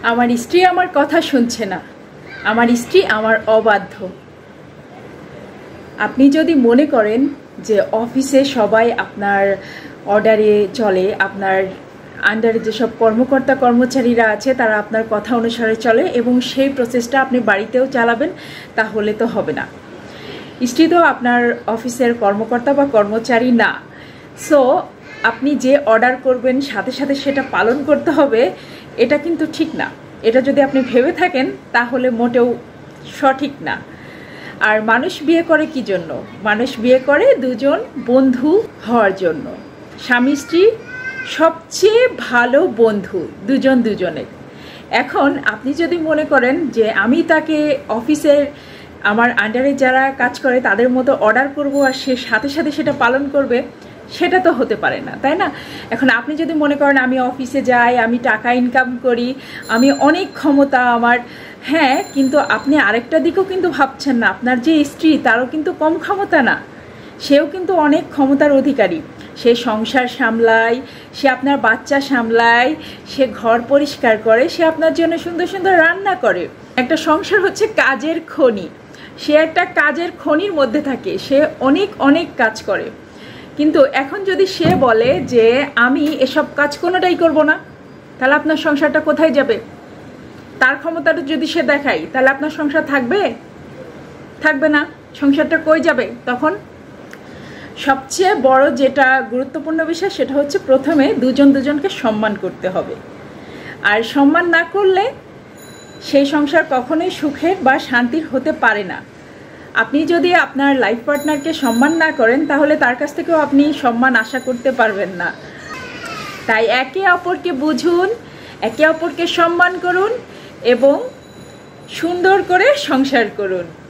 আমার স্ত্রী আমার কথা শুনছে না, আমার স্ত্রী আমার অবাধ্য। আপনি যদি মনে করেন যে অফিসে সবাই আপনার অর্ডারে চলে, আপনার আন্ডারে যেসব কর্মকর্তা কর্মচারীরা আছে তারা আপনার কথা অনুসারে চলে এবং সেই প্রসেসটা আপনি বাড়িতেও চালাবেন, তাহলে তো হবে না। স্ত্রী তো আপনার অফিসের কর্মকর্তা বা কর্মচারী না। সো আপনি যে অর্ডার করবেন সাথে সাথে সেটা পালন করতে হবে, এটা কিন্তু ঠিক না। এটা যদি আপনি ভেবে থাকেন তাহলে মোটেও সঠিক না। আর মানুষ বিয়ে করে কি জন্য? মানুষ বিয়ে করে দুজন বন্ধু হওয়ার জন্য। স্বামী স্ত্রী সবচেয়ে ভালো বন্ধু দুজন দুজনের। এখন আপনি যদি মনে করেন যে আমি তাকে অফিসের আমার আন্ডারে যারা কাজ করে তাদের মতো অর্ডার করব আর সে সাথে সাথে সেটা পালন করবে, সেটা তো হতে পারে না, তাই না? এখন আপনি যদি মনে করেন আমি অফিসে যাই, আমি টাকা ইনকাম করি, আমি অনেক ক্ষমতা আমার, হ্যাঁ, কিন্তু আপনি আরেকটা দিকও কিন্তু ভাবছেন না। আপনার যে স্ত্রী তারও কিন্তু কম ক্ষমতা না, সেও কিন্তু অনেক ক্ষমতার অধিকারী। সে সংসার সামলায়, সে আপনার বাচ্চা সামলায়, সে ঘর পরিষ্কার করে, সে আপনার জন্য সুন্দর সুন্দর রান্না করে। একটা সংসার হচ্ছে কাজের খনি, সে একটা কাজের খনির মধ্যে থাকে, সে অনেক অনেক কাজ করে। কিন্তু এখন যদি সে বলে যে আমি এসব কাজ কোনোটাই করব না, তাহলে আপনার সংসারটা কোথায় যাবে? তার ক্ষমতাটা যদি সে দেখায় তাহলে আপনার সংসার থাকবে? থাকবে না। সংসারটা কই যাবে তখন? সবচেয়ে বড় যেটা গুরুত্বপূর্ণ বিষয় সেটা হচ্ছে প্রথমে দুজন দুজনকে সম্মান করতে হবে। আর সম্মান না করলে সেই সংসার কখনোই সুখের বা শান্তির হতে পারে না। আপনি যদি আপনার লাইফ পার্টনারকে সম্মান না করেন তাহলে তার কাছ থেকেও আপনি সম্মান আশা করতে পারবেন না। তাই একে অপরকে বুঝুন, একে অপরকে সম্মান করুন এবং সুন্দর করে সংসার করুন।